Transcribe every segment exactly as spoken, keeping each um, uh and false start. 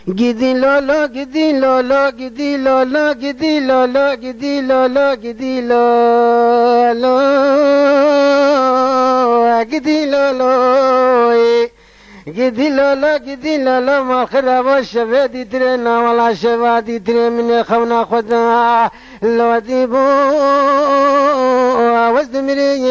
Gidi lolo, gidi lolo, gidi lolo, gidi lolo, gidi lolo, gidi lolo, gidi lolo, gidi lolo, gidi lolo. ما خرب الشباب ترينا ولا شباب تري من خونا خدا لو ديبو وزدمري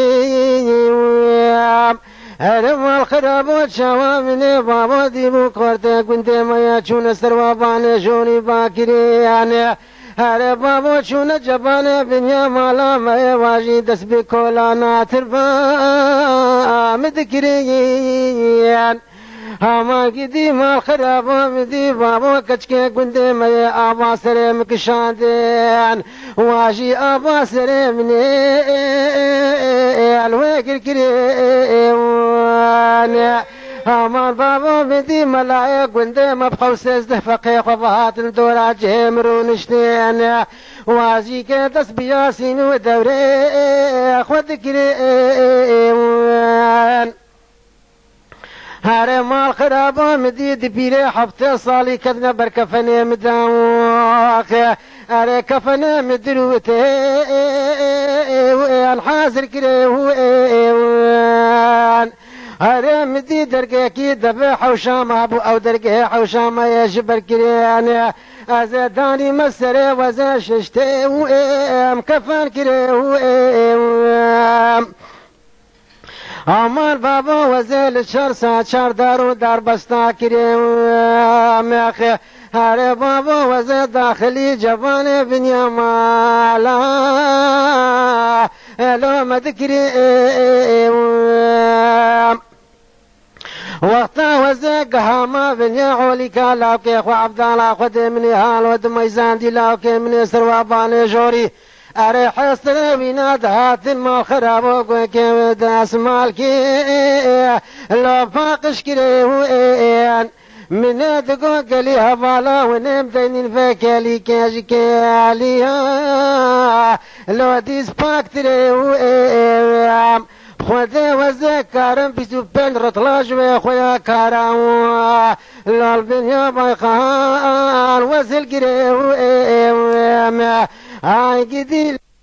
هرم الخراب شوامني بابا ديبو كورتا كنت ما يشون سروابان شوني باكري يعني هر بابا شون جبان بنيا مالا ما واجي دس بكولانا تربا مذكرين هما قدي ما خراب مدي بابا كشكي كنت ما ابا سرم كشاندين واجي ابا سرم ني الوكر كريم هما بابا مدي ملايا كنت ما بخوس فقيق وفهات الدورة جمرون شتين واجي كدس بياسين ودوري خود كريم هر مال خراب مدي دبيري حفته صالي كدنا بركفني مداوخ هر كفني مدروته الحاضر كريوان هر مدي درجه كي ذبح وشام ابو او درجه حوشام يجبر كريان ازداني مسره وزا ششته وام كفن كريوان آمال بابا وزل شر سات شر دارو در بستا کریم اخی هر بابا وزل داخلی جوان بنیا مالا الو مدکریم وقتا وزل قهاما بنیا عولی کالاوکی خو عبدالله خود منی حال ود میزان دیلاوکی منی سروابان جوری اره حسن بينات هات ما خرابو كم داس مالكي لو فاقش كريوين من دقو قلي هفالا ونمتنين فكالي كاجكالي لو ديس باك تريوين خذ وذكرم بسبن رطلاج ويخويا كارم لالبنيا بايخان وزل كريوين هاي قديل